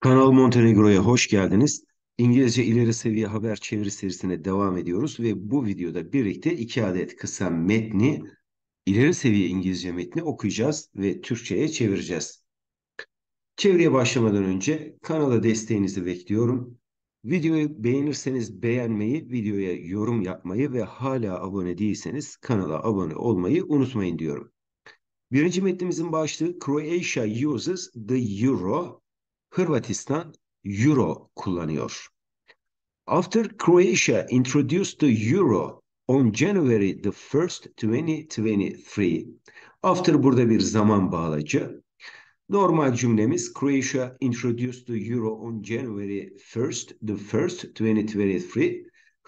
Kanal Montenegro'ya hoş geldiniz. İngilizce ileri seviye haber çeviri serisine devam ediyoruz ve bu videoda birlikte 2 adet kısa metni, ileri seviye İngilizce metni okuyacağız ve Türkçe'ye çevireceğiz. Çeviriye başlamadan önce kanala desteğinizi bekliyorum. Videoyu beğenirseniz beğenmeyi, videoya yorum yapmayı ve hala abone değilseniz kanala abone olmayı unutmayın diyorum. Birinci metnimizin başlığı Croatia uses the euro. Hırvatistan euro kullanıyor. After Croatia introduced the euro on January the 1st, 2023. After burada bir zaman bağlacı. Normal cümlemiz Croatia introduced the euro on January 1st, the 1st, 2023.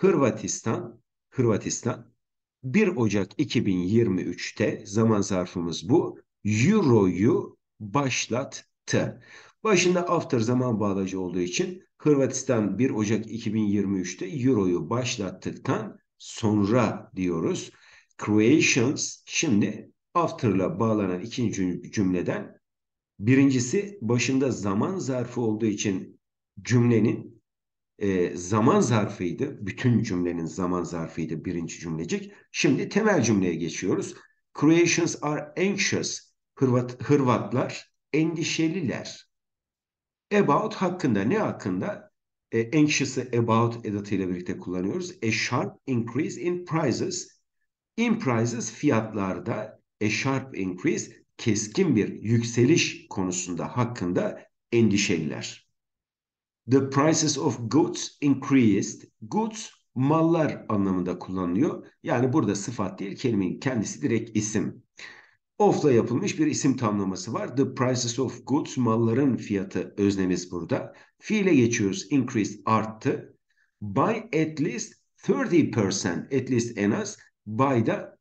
Hırvatistan 1 Ocak 2023'te zaman zarfımız bu. Euro'yu başlattı. Başında after zaman bağlacı olduğu için Hırvatistan 1 Ocak 2023'te Euro'yu başlattıktan sonra diyoruz. Croatians şimdi after'la bağlanan ikinci cümleden birincisi başında zaman zarfı olduğu için cümlenin zaman zarfıydı. Bütün cümlenin zaman zarfıydı birinci cümlecik. Şimdi temel cümleye geçiyoruz. Croatians are anxious. Hırvatlar endişeliler. About hakkında ne hakkında? Anxious'ı about edatıyla birlikte kullanıyoruz. A sharp increase in prices. In prices fiyatlarda a sharp increase keskin bir yükseliş konusunda hakkında endişeliler. The prices of goods increased. Goods mallar anlamında kullanılıyor. Yani burada sıfat değil, kelimenin kendisi direkt isim. Of'la yapılmış bir isim tamlaması var. The prices of goods, malların fiyatı öznemiz burada. Fiile geçiyoruz. Increased, arttı. By at least 30%. At least en az. By da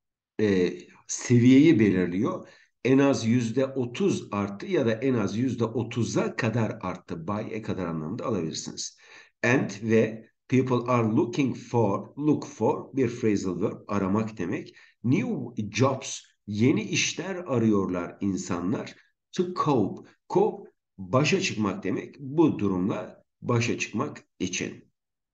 seviyeyi belirliyor. En az %30 arttı ya da en az %30'a kadar arttı. By'e kadar anlamında alabilirsiniz. And ve people are looking for, look for bir phrasal verb aramak demek. New jobs yeni işler arıyorlar insanlar. To cope. Cope başa çıkmak demek. Bu durumla başa çıkmak için.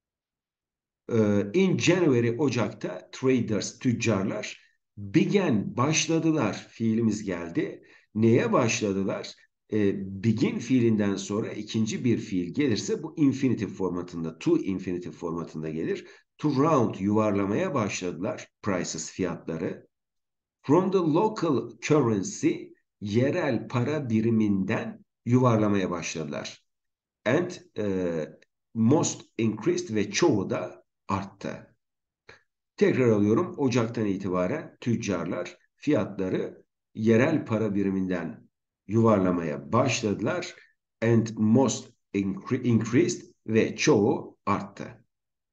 In January, Ocak'ta traders, tüccarlar began, başladılar. Fiilimiz geldi. Neye başladılar? Begin fiilinden sonra ikinci bir fiil gelirse bu infinitive formatında, to infinitive formatında gelir. To round, yuvarlamaya başladılar prices, fiyatları. From the local currency, yerel para biriminden yuvarlamaya başladılar. And most increased ve çoğu da arttı. Tekrar alıyorum. Ocaktan itibaren tüccarlar fiyatları yerel para biriminden yuvarlamaya başladılar. And most increased ve çoğu arttı.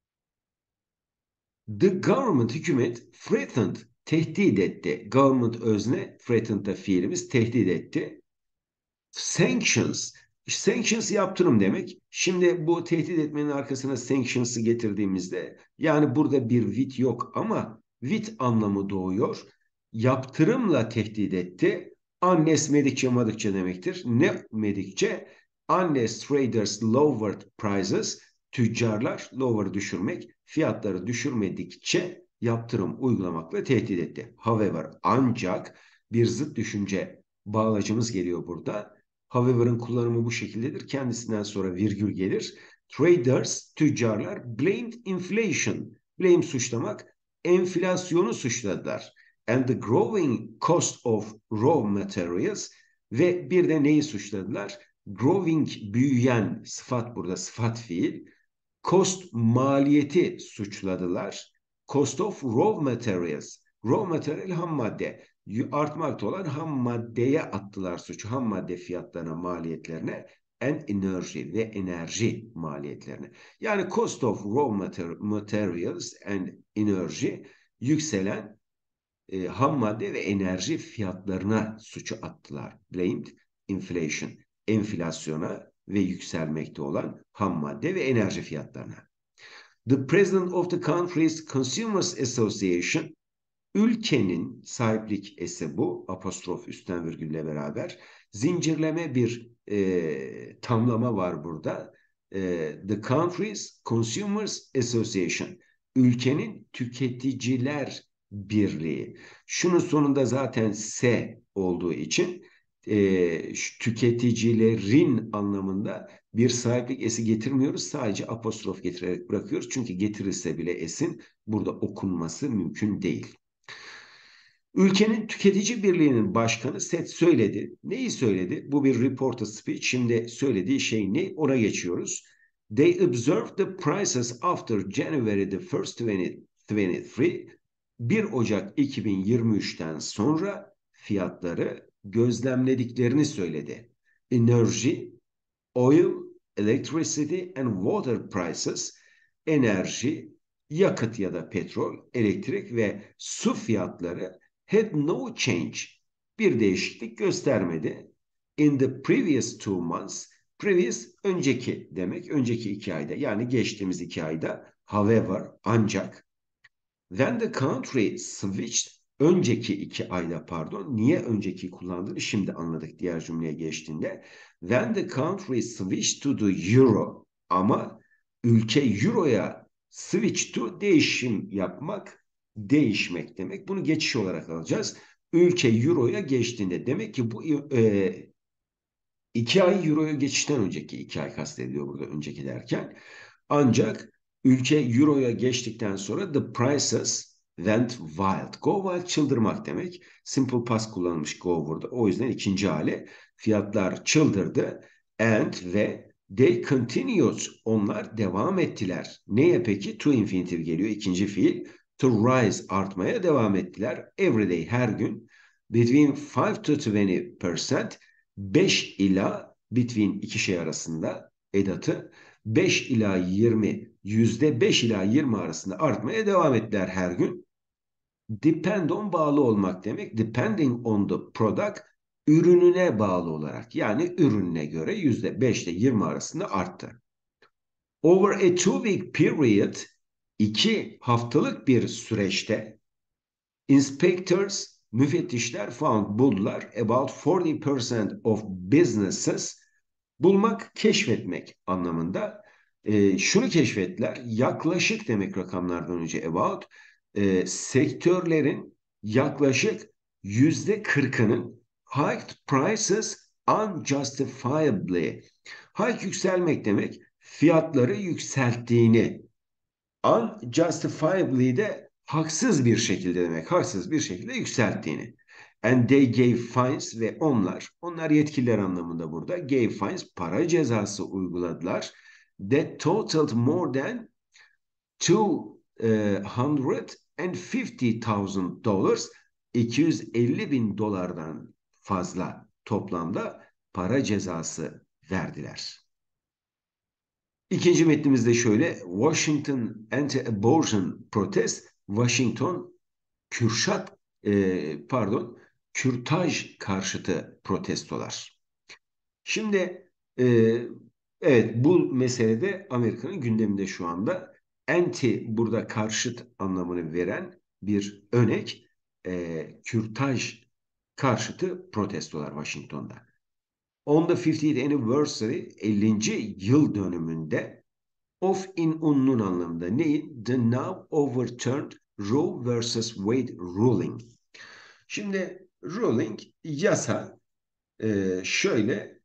The government, hükümet, threatened, tehdit etti. Government özne, threatened da fiilimiz tehdit etti. Sanctions, sanctions yaptırım demek. Şimdi bu tehdit etmenin arkasına sanctions'ı getirdiğimizde yani burada bir with yok ama with anlamı doğuyor. Yaptırımla tehdit etti. Unless medikçe madıkça demektir. Ne medikçe? Unless traders lowered prices, tüccarlar lower düşürmek, fiyatları düşürmedikçe yaptırım uygulamakla tehdit etti. However, ancak bir zıt düşünce bağlacımız geliyor burada. However'ın kullanımı bu şekildedir. Kendisinden sonra virgül gelir. Traders, tüccarlar blamed inflation. Blame suçlamak. Enflasyonu suçladılar. And the growing cost of raw materials ve bir de neyi suçladılar? Growing, büyüyen, sıfat burada, sıfat fiil. Cost, maliyeti suçladılar. Cost of raw materials. Raw material ham madde. Artmakta olan ham maddeye attılar suçu. Ham madde fiyatlarına, maliyetlerine and enerji ve enerji maliyetlerine. Yani cost of raw materials and enerji yükselen ham madde ve enerji fiyatlarına suçu attılar. Blamed inflation. Enflasyona ve yükselmekte olan ham madde ve enerji fiyatlarına. The president of the country's Consumers Association, Ülkenin sahiplik esi bu. Apostrof üstten virgülle beraber. Zincirleme bir tamlama var burada. The Country's Consumers Association. Ülkenin Tüketiciler Birliği. Şunun sonunda zaten S olduğu için tüketicilerin anlamında bir sahiplik esi getirmiyoruz. Sadece apostrof getirerek bırakıyoruz. Çünkü getirirse bile esin burada okunması mümkün değil. Ülkenin Tüketici Birliği'nin başkanı Seth söyledi. Neyi söyledi? Bu bir reporter speech. Şimdi söylediği şey ne? Ona geçiyoruz. They observed the prices after January the 1st 2023. 1 Ocak 2023'ten sonra fiyatları gözlemlediklerini söyledi. Enerji, oil, electricity and water prices, enerji, yakıt ya da petrol, elektrik ve su fiyatları had no change, bir değişiklik göstermedi. In the previous 2 months, previous önceki demek, önceki 2 ayda, yani geçtiğimiz 2 ayda, however, ancak, when the country switched, önceki 2 ayda pardon, niye önceki kullandığını şimdi anladık diğer cümleye geçtiğinde. When the country switched to the euro, ama ülke euroya switch to, değişim yapmak, değişmek demek. Bunu geçiş olarak alacağız. Ülke euroya geçtiğinde, demek ki bu 2 ay euroya geçişten önceki 2 ay kastediliyor burada önceki derken. Ancak ülke euroya geçtikten sonra the prices went wild. Go wild çıldırmak demek. Simple past kullanılmış go burada. O yüzden ikinci hali, fiyatlar çıldırdı. And ve they continued, onlar devam ettiler. Neye peki? To infinitive geliyor ikinci fiil. To rise, artmaya devam ettiler. Every day, her gün. Between 5 to 20%, 5 ila, between iki şey arasında edatı, 5 ila 20, %5 ila 20 arasında artmaya devam ettiler her gün. Depend on, bağlı olmak demek. Depending on the product, ürününe bağlı olarak, yani ürününe göre %5 ile 20 arasında arttı. Over a 2 week period, 2 haftalık bir süreçte, inspectors, müfettişler found, buldular, about 40% of businesses, bulmak, keşfetmek anlamında. Şunu keşfettiler, yaklaşık demek rakamlardan önce about, sektörlerin yaklaşık %40'ının hiked prices unjustifiably. Hike yükselmek demek, fiyatları yükselttiğini. Unjustifiably de haksız bir şekilde demek, haksız bir şekilde yükselttiğini. And they gave fines, ve onlar yetkililer anlamında burada, gave fines, para cezası uyguladılar. That totaled more than $250,000, $250,000'dan fazla toplamda para cezası verdiler. İkinci metnimizde şöyle: Washington anti-abortion protest, Washington kürtaj karşıtı protestolar. Şimdi evet, bu meselede Amerika'nın gündeminde şu anda. Anti, burada karşıt anlamını veren bir örnek. Kürtaj karşıtı protestolar Washington'da. On the 50th anniversary, 50. yıl dönümünde, of in unun anlamında neyin? The now overturned Roe vs. Wade ruling. Şimdi ruling, yasa, şöyle,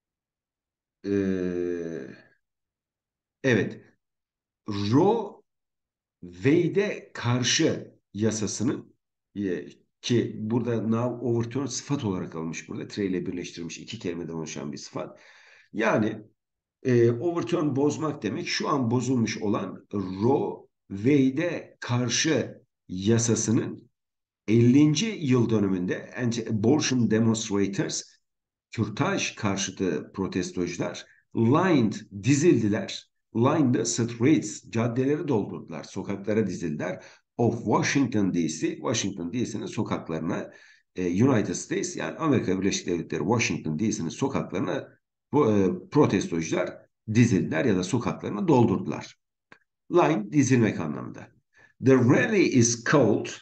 evet, Roe Wade'e karşı yasasının, ki burada now overturned sıfat olarak almış, burada tire ile birleştirilmiş, iki kelimeden oluşan bir sıfat. Yani overturn, bozmak demek. Şu an bozulmuş olan Roe Wade'e karşı yasasının 50. yıl dönümünde anti-abortion demonstrators, kürtaj karşıtı protestocular, lined, dizildiler. Lined streets, caddeleri doldurdular, sokaklara dizildiler. Of Washington DC, Washington DC'nin sokaklarına, United States, yani Amerika Birleşik Devletleri Washington DC'nin sokaklarına protestocular dizildiler ya da sokaklarını doldurdular. Line, dizilmek anlamında. The rally is called,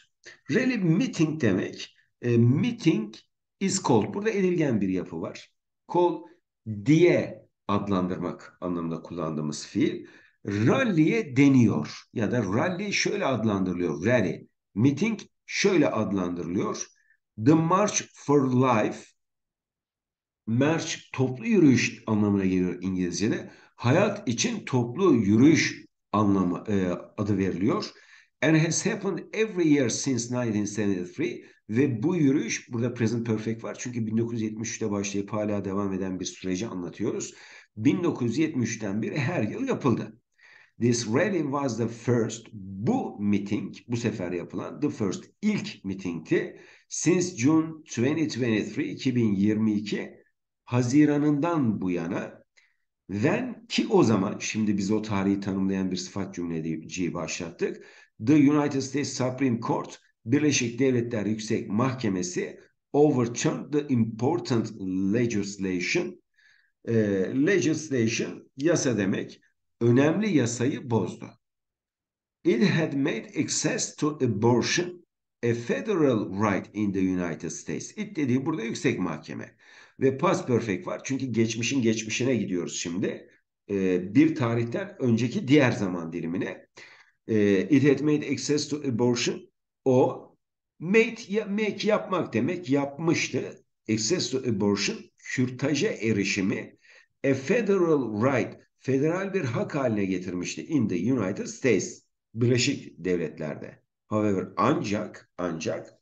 Rally meeting demek. Meeting is called. Burada edilgen bir yapı var. Call diye adlandırmak anlamında kullandığımız fiil. Rally'e deniyor ya da rally şöyle adlandırılıyor. Rally. Meeting şöyle adlandırılıyor. The March for Life. March toplu yürüyüş anlamına geliyor İngilizce'de. Hayat için toplu yürüyüş anlamı adı veriliyor. And has happened every year since 1973 ve bu yürüyüş burada present perfect var çünkü 1973'te başlayıp hala devam eden bir süreci anlatıyoruz. 1973'ten beri her yıl yapıldı. This rally was the first, bu meeting, bu sefer yapılan the first, ilk meetingti. Since June 2023, 2022 Haziran'ından bu yana when ki o zaman şimdi biz o tarihi tanımlayan bir sıfat cümleciyi başlattık. The United States Supreme Court Birleşik Devletler Yüksek Mahkemesi overturned the important legislation. Legislation yasa demek. Önemli yasayı bozdu. It had made access to abortion a federal right in the United States. It dediği burada yüksek mahkeme. Ve past perfect var. Çünkü geçmişin geçmişine gidiyoruz şimdi. Bir tarihten önceki diğer zaman dilimine. It had made access to abortion. O make yapmak demek. Yapmıştı. Access to abortion. Kürtaja erişimi. A federal right. Federal bir hak haline getirmişti in the United States. Birleşik Devletler'de. However, ancak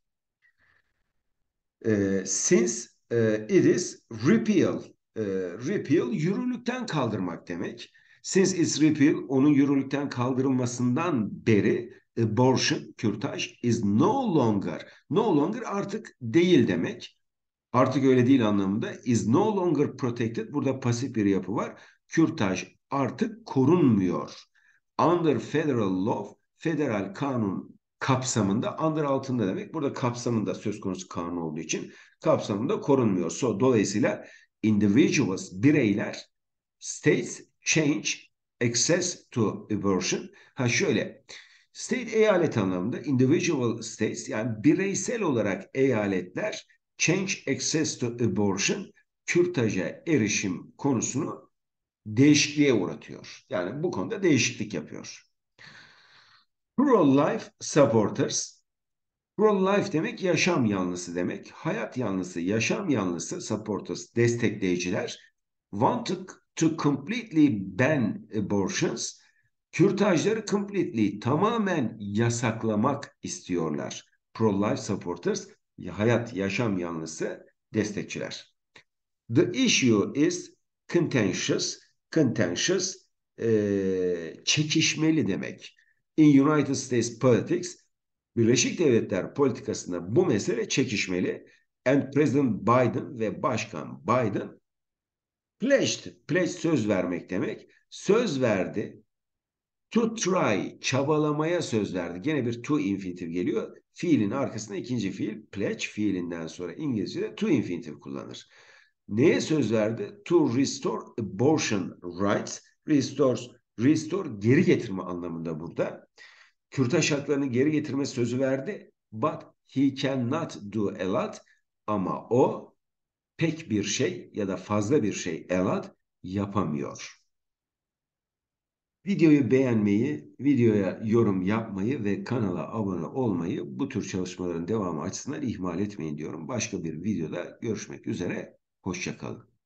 since it is repeal, repeal yürürlükten kaldırmak demek. Since it's repeal, onun yürürlükten kaldırılmasından beri abortion, kürtaj is no longer artık değil demek. Artık öyle değil anlamında. Is no longer protected. Burada pasif bir yapı var. Kürtaj artık korunmuyor. Under federal law, federal kanun kapsamında, under altında demek. Burada kapsamında söz konusu kanun olduğu için kapsamında korunmuyor. Dolayısıyla individuals, bireyler, states change access to abortion. Şöyle, state eyalet anlamında, individual states yani bireysel olarak eyaletler change access to abortion, kürtaja erişim konusunu değişikliğe uğratıyor. Yani bu konuda değişiklik yapıyor. Pro-life supporters. Pro-life demek yaşam yanlısı demek. Hayat yanlısı, yaşam yanlısı supporters, destekleyiciler. Wanted to completely ban abortions. Kürtajları completely, tamamen yasaklamak istiyorlar. Pro-life supporters, hayat, yaşam yanlısı destekçiler. The issue is contentious. Contentious, çekişmeli demek. In United States politics, Birleşik Devletler politikasında bu mesele çekişmeli. And President Biden ve Başkan Biden pledge söz vermek demek. Söz verdi. To try, çabalamaya söz verdi. Gene bir to infinitif geliyor. Fiilin arkasında ikinci fiil. Pledge fiilinden sonra İngilizce'de to infinitif kullanır. Neye söz verdi? To restore abortion rights. Restore geri getirme anlamında burada. Kürtaj haklarını geri getirme sözü verdi. But he cannot do a lot. Ama o pek bir şey ya da fazla bir şey a lot yapamıyor. Videoyu beğenmeyi, videoya yorum yapmayı ve kanala abone olmayı bu tür çalışmaların devamı açısından ihmal etmeyin diyorum. Başka bir videoda görüşmek üzere. Hoşça kalın.